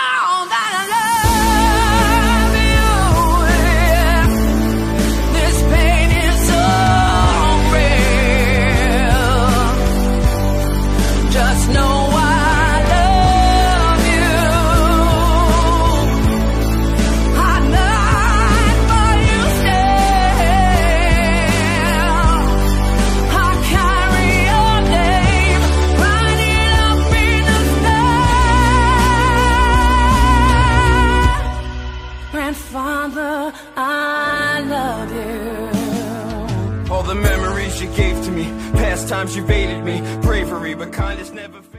that I love you. Yeah. This pain is so real. Just know I love you. Hot night, but you stay. I'll carry your name, riding up in the sky. Grandfather, I love you. All the memories you gave to me, past times you baited me, bravery, but kindness never